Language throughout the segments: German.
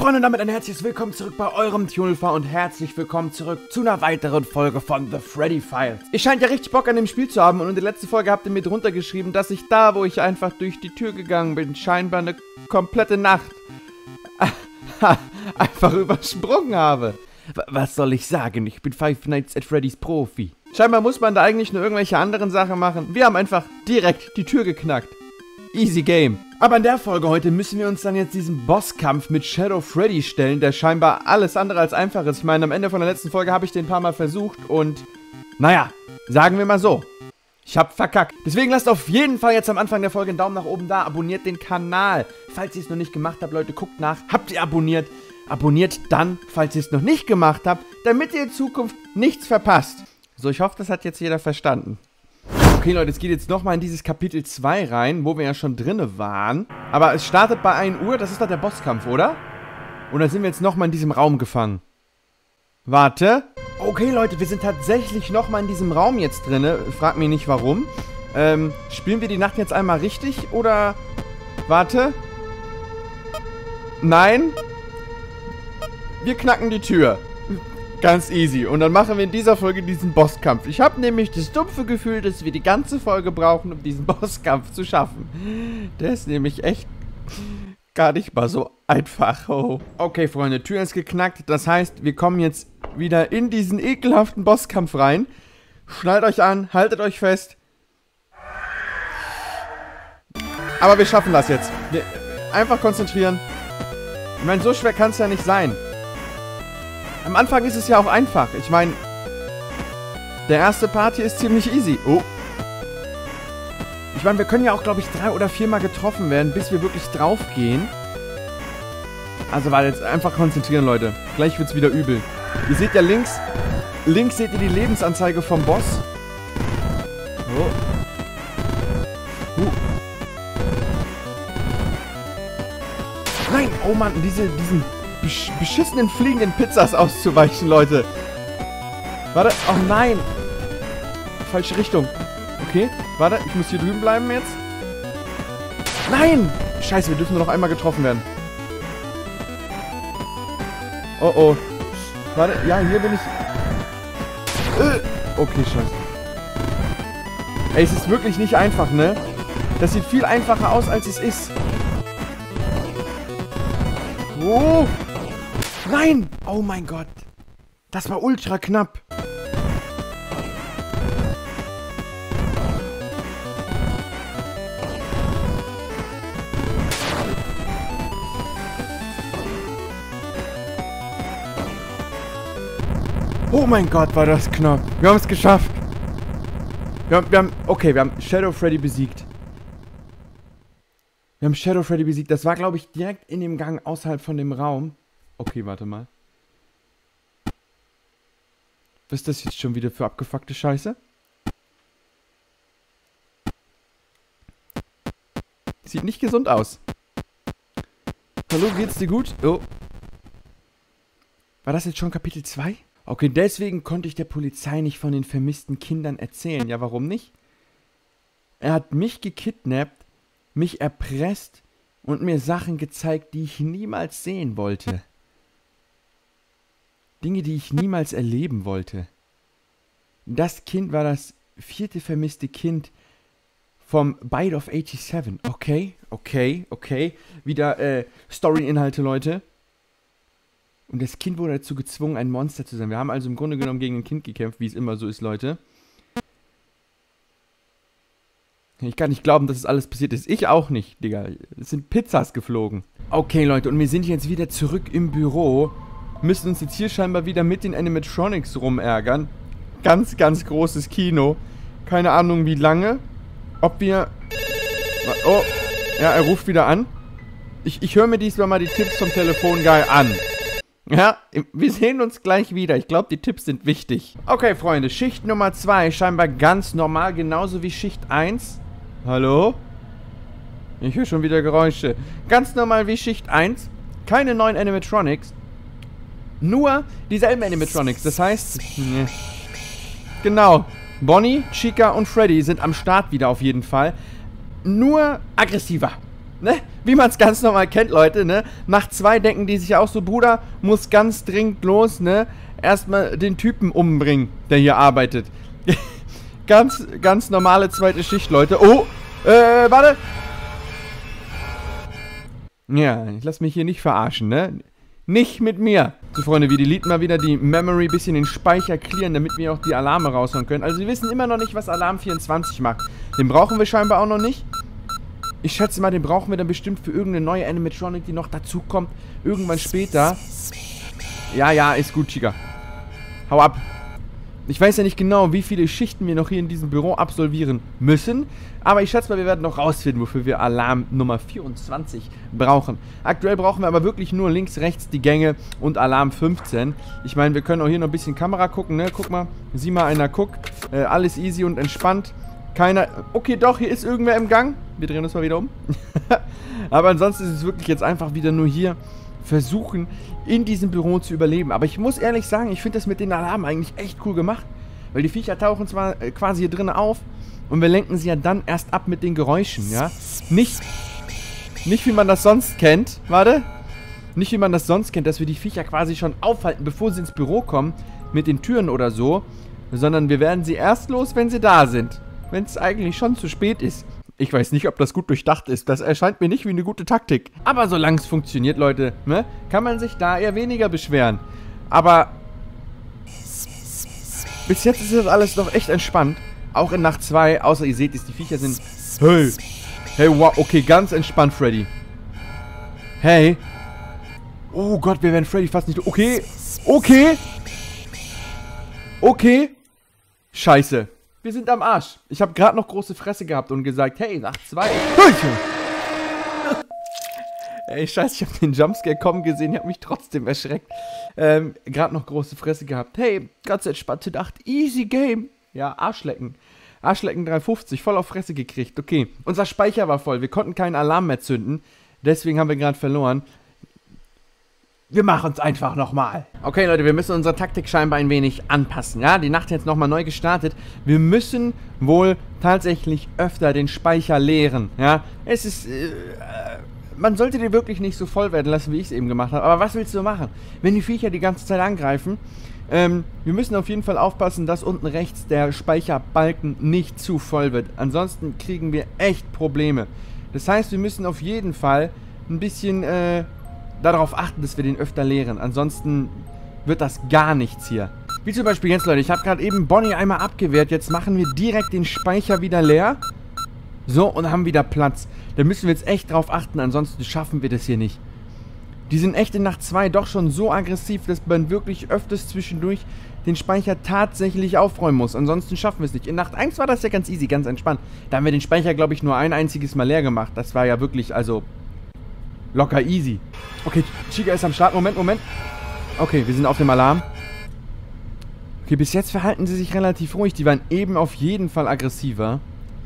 Freunde, und damit ein herzliches Willkommen zurück bei eurem Tunelfer und herzlich willkommen zurück zu einer weiteren Folge von The Freddy Files. Ihr scheint ja richtig Bock an dem Spiel zu haben und in der letzten Folge habt ihr mir drunter geschrieben, dass ich da, wo ich einfach durch die Tür gegangen bin, scheinbar eine komplette Nacht einfach übersprungen habe. Was soll ich sagen? Ich bin Five Nights at Freddy's Profi. Scheinbar muss man da eigentlich nur irgendwelche anderen Sachen machen. Wir haben einfach direkt die Tür geknackt. Easy Game. Aber in der Folge heute müssen wir uns dann jetzt diesem Bosskampf mit Shadow Freddy stellen, der scheinbar alles andere als einfach ist. Ich meine, am Ende von der letzten Folge habe ich den ein paar Mal versucht und, naja, sagen wir mal so, ich hab verkackt. Deswegen lasst auf jeden Fall jetzt am Anfang der Folge einen Daumen nach oben da, abonniert den Kanal. Falls ihr es noch nicht gemacht habt, Leute, guckt nach, habt ihr abonniert? Abonniert dann, falls ihr es noch nicht gemacht habt, damit ihr in Zukunft nichts verpasst. So, ich hoffe, das hat jetzt jeder verstanden. Okay, Leute, es geht jetzt nochmal in dieses Kapitel 2 rein, wo wir ja schon drinne waren. Aber es startet bei 1 Uhr, das ist doch der Bosskampf, oder? Oder sind wir jetzt nochmal in diesem Raum gefangen? Warte. Okay, Leute, wir sind tatsächlich nochmal in diesem Raum jetzt drinne. Frag mich nicht, warum. Spielen wir die Nacht jetzt einmal richtig, oder... Warte. Nein. Wir knacken die Tür. Ganz easy. Und dann machen wir in dieser Folge diesen Bosskampf. Ich habe nämlich das dumpfe Gefühl, dass wir die ganze Folge brauchen, um diesen Bosskampf zu schaffen. Der ist nämlich echt gar nicht mal so einfach. Oh. Okay, Freunde, Tür ist geknackt. Das heißt, wir kommen jetzt wieder in diesen ekelhaften Bosskampf rein. Schnallt euch an, haltet euch fest. Aber wir schaffen das jetzt. Einfach konzentrieren. Ich meine, so schwer kann es ja nicht sein. Am Anfang ist es ja auch einfach. Ich meine, der erste Part hier ist ziemlich easy. Oh. Ich meine, wir können ja auch, glaube ich, 3 oder 4 Mal getroffen werden, bis wir wirklich drauf gehen. Also, warte, jetzt einfach konzentrieren, Leute. Gleich wird es wieder übel. Ihr seht ja links seht ihr die Lebensanzeige vom Boss. Oh. Nein, oh Mann, diesen beschissenen fliegenden Pizzas auszuweichen, Leute. Warte, oh nein. Falsche Richtung. Okay, warte, ich muss hier drüben bleiben jetzt. Nein! Scheiße, wir dürfen nur noch einmal getroffen werden. Oh oh. Warte, ja, hier bin ich. Okay, scheiße. Ey, es ist wirklich nicht einfach, ne? Das sieht viel einfacher aus, als es ist. Oh! Nein! Oh mein Gott. Das war ultra knapp. Oh mein Gott, war das knapp. Wir haben es geschafft. Wir haben Shadow Freddy besiegt. Wir haben Shadow Freddy besiegt. Das war, glaube ich, direkt in dem Gang außerhalb von dem Raum. Okay, warte mal. Was ist das jetzt schon wieder für abgefuckte Scheiße? Sieht nicht gesund aus. Hallo, geht's dir gut? Oh. War das jetzt schon Kapitel 2? Okay, deswegen konnte ich der Polizei nicht von den vermissten Kindern erzählen. Ja, warum nicht? Er hat mich gekidnappt, mich erpresst und mir Sachen gezeigt, die ich niemals sehen wollte. Dinge, die ich niemals erleben wollte. Das Kind war das 4. vermisste Kind vom Bite of 87. Okay. Wieder Story-Inhalte, Leute. Und das Kind wurde dazu gezwungen, ein Monster zu sein. Wir haben also im Grunde genommen gegen ein Kind gekämpft, wie es immer so ist, Leute. Ich kann nicht glauben, dass es alles passiert ist. Ich auch nicht, Digga. Es sind Pizzas geflogen. Okay, Leute, und wir sind jetzt wieder zurück im Büro. Müssen uns jetzt hier scheinbar wieder mit den Animatronics rumärgern. Ganz, ganz großes Kino. Keine Ahnung, wie lange. Ob wir... Oh, ja, er ruft wieder an. Ich höre mir diesmal mal die Tipps vom Telefonguy an. Ja, wir sehen uns gleich wieder. Ich glaube, die Tipps sind wichtig. Okay, Freunde, Schicht Nummer 2. Scheinbar ganz normal, genauso wie Schicht 1. Hallo? Ich höre schon wieder Geräusche. Ganz normal wie Schicht 1. Keine neuen Animatronics. Nur dieselben Animatronics. Das heißt... Genau. Bonnie, Chica und Freddy sind am Start wieder auf jeden Fall. Nur aggressiver. Ne? Wie man es ganz normal kennt, Leute, ne? Nach 2 denken die sich auch so, Bruder, muss ganz dringend los, ne? Erstmal den Typen umbringen, der hier arbeitet. ganz normale zweite Schicht, Leute. Oh, warte. Ja, ich lass mich hier nicht verarschen, ne? Nicht mit mir. So, Freunde, wir deleten mal wieder die Memory, bisschen den Speicher clearen, damit wir auch die Alarme raushauen können. Also, wir wissen immer noch nicht, was Alarm 24 macht. Den brauchen wir scheinbar auch noch nicht. Ich schätze mal, den brauchen wir dann bestimmt für irgendeine neue Animatronic, die noch dazukommt. Irgendwann später. Ja, ist gut, Chica. Hau ab. Ich weiß ja nicht genau, wie viele Schichten wir noch hier in diesem Büro absolvieren müssen. Aber ich schätze mal, wir werden noch rausfinden, wofür wir Alarm Nummer 24 brauchen. Aktuell brauchen wir aber wirklich nur links, rechts die Gänge und Alarm 15. Ich meine, wir können auch hier noch ein bisschen Kamera gucken, ne? Guck mal, sieh mal einer, guck. Alles easy und entspannt. Keiner... Okay, doch, hier ist irgendwer im Gang. Wir drehen uns mal wieder um. Aber ansonsten ist es wirklich jetzt einfach wieder nur hier versuchen, in diesem Büro zu überleben. Aber ich muss ehrlich sagen, ich finde das mit den Alarmen eigentlich echt cool gemacht. Weil die Viecher tauchen zwar quasi hier drinnen auf und wir lenken sie ja dann erst ab mit den Geräuschen, ja. Nicht wie man das sonst kennt. Warte. Nicht wie man das sonst kennt, dass wir die Viecher quasi schon aufhalten, bevor sie ins Büro kommen, mit den Türen oder so. Sondern wir werden sie erst los, wenn sie da sind. Wenn es eigentlich schon zu spät ist. Ich weiß nicht, ob das gut durchdacht ist. Das erscheint mir nicht wie eine gute Taktik. Aber solange es funktioniert, Leute, ne, kann man sich da eher weniger beschweren. Aber bis jetzt ist das alles noch echt entspannt. Auch in Nacht 2, außer ihr seht es, die Viecher sind... Hey, wow, okay, ganz entspannt, Freddy. Hey. Oh Gott, wir werden Freddy fast nicht... Okay. Scheiße. Wir sind am Arsch. Ich habe gerade noch große Fresse gehabt und gesagt, hey, Nacht 2. Ey, scheiße, ich habe den Jumpscare kommen gesehen, ich habe mich trotzdem erschreckt. Gerade noch große Fresse gehabt. Hey, ganz entspannte Nacht, easy game. Ja, Arschlecken. Arschlecken 350, voll auf Fresse gekriegt. Okay, unser Speicher war voll, wir konnten keinen Alarm mehr zünden. Deswegen haben wir gerade verloren. Wir machen es einfach nochmal. Okay, Leute, wir müssen unsere Taktik scheinbar ein wenig anpassen, ja? Die Nacht jetzt nochmal neu gestartet. Wir müssen wohl tatsächlich öfter den Speicher leeren, ja? Es ist, man sollte den wirklich nicht so voll werden lassen, wie ich es eben gemacht habe. Aber was willst du machen, wenn die Viecher die ganze Zeit angreifen? Wir müssen auf jeden Fall aufpassen, dass unten rechts der Speicherbalken nicht zu voll wird. Ansonsten kriegen wir echt Probleme. Das heißt, wir müssen auf jeden Fall ein bisschen, darauf achten, dass wir den öfter leeren. Ansonsten wird das gar nichts hier. Wie zum Beispiel jetzt, Leute. Ich habe gerade eben Bonnie einmal abgewehrt. Jetzt machen wir direkt den Speicher wieder leer. So, und haben wieder Platz. Da müssen wir jetzt echt drauf achten. Ansonsten schaffen wir das hier nicht. Die sind echt in Nacht 2 doch schon so aggressiv, dass man wirklich öfters zwischendurch den Speicher tatsächlich aufräumen muss. Ansonsten schaffen wir es nicht. In Nacht 1 war das ja ganz easy, ganz entspannt. Da haben wir den Speicher, glaube ich, nur ein einziges Mal leer gemacht. Das war ja wirklich, also... locker easy. Okay, Chica ist am Start. Moment. Okay, wir sind auf dem Alarm. Okay, bis jetzt verhalten sie sich relativ ruhig. Die waren eben auf jeden Fall aggressiver.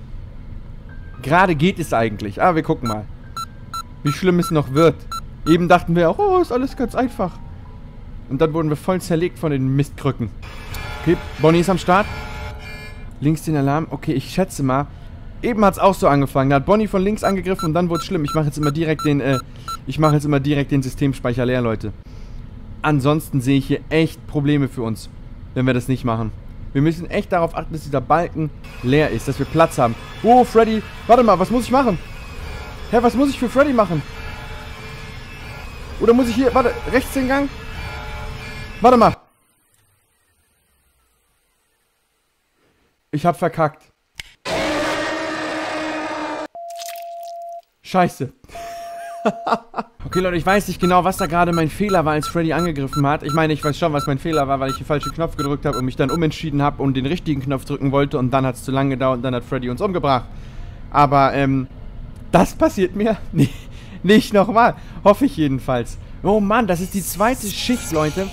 Gerade geht es eigentlich. Aber wir gucken mal, wie schlimm es noch wird. Eben dachten wir auch, oh, ist alles ganz einfach. Und dann wurden wir voll zerlegt von den Mistkrücken. Okay, Bonnie ist am Start. Links den Alarm. Okay, ich schätze mal, eben hat es auch so angefangen. Da hat Bonnie von links angegriffen und dann wurde es schlimm. Ich mache jetzt immer direkt den Systemspeicher leer, Leute. Ansonsten sehe ich hier echt Probleme für uns, wenn wir das nicht machen. Wir müssen echt darauf achten, dass dieser Balken leer ist, dass wir Platz haben. Oh, Freddy. Warte mal, was muss ich machen? Hä, was muss ich für Freddy machen? Oder muss ich hier... Warte, rechts den Gang? Warte mal. Ich hab verkackt. Scheiße. Okay, Leute, ich weiß nicht genau, was da gerade mein Fehler war, als Freddy angegriffen hat. Ich meine, ich weiß schon, was mein Fehler war, weil ich den falschen Knopf gedrückt habe und mich dann umentschieden habe und den richtigen Knopf drücken wollte und dann hat es zu lange gedauert und dann hat Freddy uns umgebracht. Aber, das passiert mir nicht nochmal. Hoffe ich jedenfalls. Oh Mann, das ist die zweite Schicht, Leute.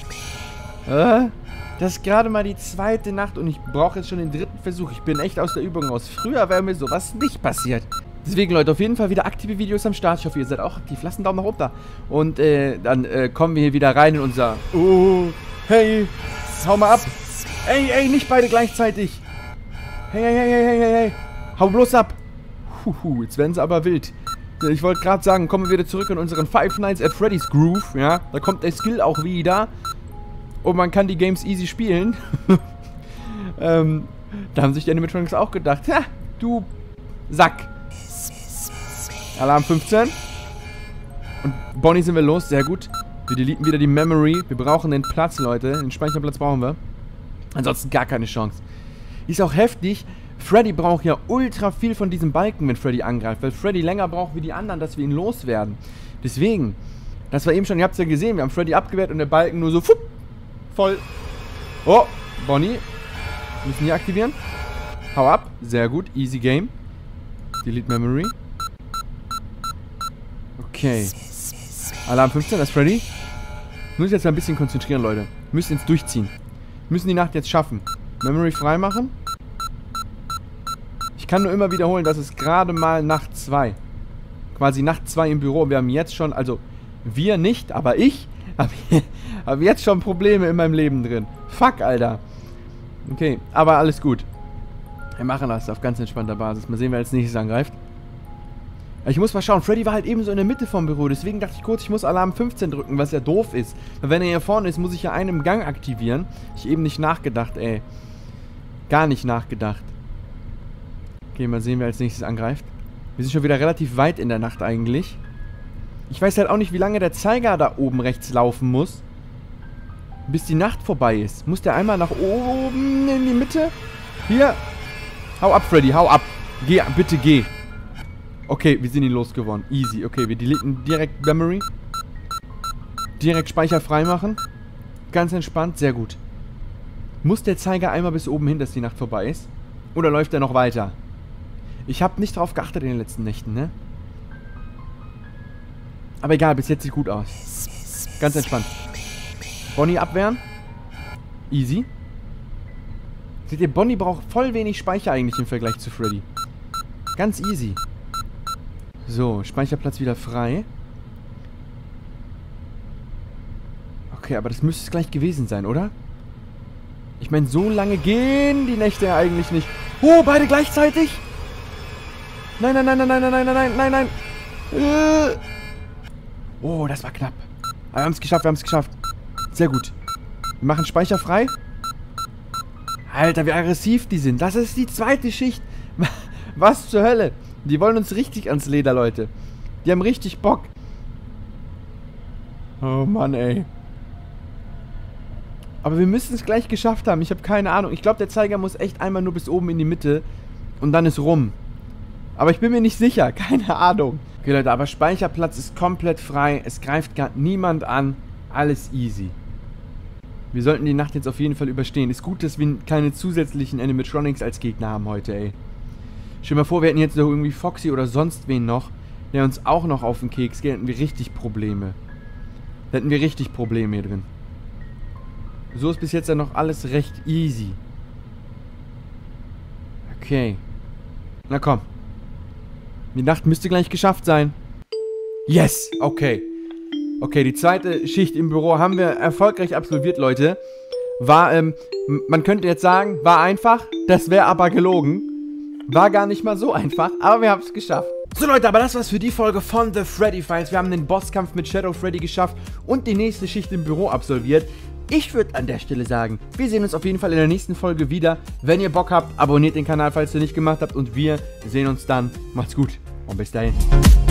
Das ist gerade mal die zweite Nacht und ich brauche jetzt schon den dritten Versuch. Ich bin echt aus der Übung raus. Früher wäre mir sowas nicht passiert. Deswegen, Leute, auf jeden Fall wieder aktive Videos am Start. Ich hoffe, ihr seid auch aktiv. Lasst einen Daumen nach oben da. Und dann kommen wir hier wieder rein in unser... Oh, hey, hau mal ab. Ey, nicht beide gleichzeitig. Hey. Hau bloß ab. Jetzt werden sie aber wild. Ich wollte gerade sagen, kommen wir wieder zurück in unseren Five Nights at Freddy's Groove, ja. Da kommt der Skill auch wieder. Und man kann die Games easy spielen. Da haben sich die Animatronics auch gedacht, ha, du Sack. Alarm 15. Und Bonnie sind wir los, sehr gut. Wir deleten wieder die Memory. Wir brauchen den Platz, Leute. Den Speicherplatz brauchen wir. Ansonsten gar keine Chance. Ist auch heftig. Freddy braucht ja ultra viel von diesem Balken, wenn Freddy angreift. Weil Freddy länger braucht wie die anderen, dass wir ihn loswerden. Deswegen, das war eben schon, ihr habt es ja gesehen, wir haben Freddy abgewehrt und der Balken nur so voll. Oh, Bonnie. Müssen hier aktivieren. Hau ab. Sehr gut. Easy Game. Delete Memory. Okay. Alarm 15, das ist Freddy. Muss ich jetzt ein bisschen konzentrieren, Leute. Müssen jetzt durchziehen. Müssen die Nacht jetzt schaffen. Memory freimachen. Ich kann nur immer wiederholen, dass es gerade mal Nacht 2. Quasi Nacht 2 im Büro. Wir haben jetzt schon, also wir nicht, aber ich habe jetzt schon Probleme in meinem Leben drin. Fuck, Alter. Okay, aber alles gut. Wir machen das auf ganz entspannter Basis. Mal sehen, wer als nächstes angreift. Ich muss mal schauen. Freddy war halt eben so in der Mitte vom Büro. Deswegen dachte ich kurz, ich muss Alarm 15 drücken, was ja doof ist. Weil wenn er hier vorne ist, muss ich ja einen im Gang aktivieren. Ich eben nicht nachgedacht, ey. Gar nicht nachgedacht. Okay, mal sehen, wer als nächstes angreift. Wir sind schon wieder relativ weit in der Nacht eigentlich. Ich weiß halt auch nicht, wie lange der Zeiger da oben rechts laufen muss. Bis die Nacht vorbei ist. Muss der einmal nach oben in die Mitte? Hier. Hau ab, Freddy, hau ab. Geh, bitte geh. Okay, wir sind ihn losgeworden. Easy. Okay, wir deleten direkt Memory. Direkt Speicher freimachen. Ganz entspannt, sehr gut. Muss der Zeiger einmal bis oben hin, dass die Nacht vorbei ist? Oder läuft er noch weiter? Ich habe nicht drauf geachtet in den letzten Nächten, ne? Aber egal, bis jetzt sieht gut aus. Ganz entspannt. Bonnie abwehren. Easy. Seht ihr, Bonnie braucht voll wenig Speicher eigentlich im Vergleich zu Freddy. Ganz easy. So, Speicherplatz wieder frei. Okay, aber das müsste es gleich gewesen sein, oder? Ich meine, so lange gehen die Nächte ja eigentlich nicht. Oh, beide gleichzeitig? Nein, nein, nein, nein, nein, nein, nein, nein, nein, nein. Oh, das war knapp. Aber wir haben es geschafft, wir haben es geschafft. Sehr gut. Wir machen Speicher frei. Alter, wie aggressiv die sind. Das ist die zweite Schicht. Was zur Hölle? Die wollen uns richtig ans Leder, Leute. Die haben richtig Bock. Oh Mann, ey. Aber wir müssen es gleich geschafft haben. Ich habe keine Ahnung. Ich glaube, der Zeiger muss echt einmal nur bis oben in die Mitte. Und dann ist rum. Aber ich bin mir nicht sicher. Keine Ahnung. Okay, Leute, aber Speicherplatz ist komplett frei. Es greift gar niemand an. Alles easy. Wir sollten die Nacht jetzt auf jeden Fall überstehen. Ist gut, dass wir keine zusätzlichen Animatronics als Gegner haben heute, ey. Stell dir mal vor, wir hätten jetzt noch irgendwie Foxy oder sonst wen noch, der uns auch noch auf den Keks geht, hätten wir richtig Probleme. Da hätten wir richtig Probleme hier drin. So ist bis jetzt dann noch alles recht easy. Okay. Na komm. Die Nacht müsste gleich geschafft sein. Yes! Okay. Okay, die zweite Schicht im Büro haben wir erfolgreich absolviert, Leute. War, man könnte jetzt sagen, war einfach. Das wäre aber gelogen. War gar nicht mal so einfach, aber wir haben es geschafft. So Leute, aber das war's für die Folge von The Freddy Files. Wir haben den Bosskampf mit Shadow Freddy geschafft und die nächste Schicht im Büro absolviert. Ich würde an der Stelle sagen, wir sehen uns auf jeden Fall in der nächsten Folge wieder. Wenn ihr Bock habt, abonniert den Kanal, falls ihr nicht gemacht habt. Und wir sehen uns dann. Macht's gut und bis dahin.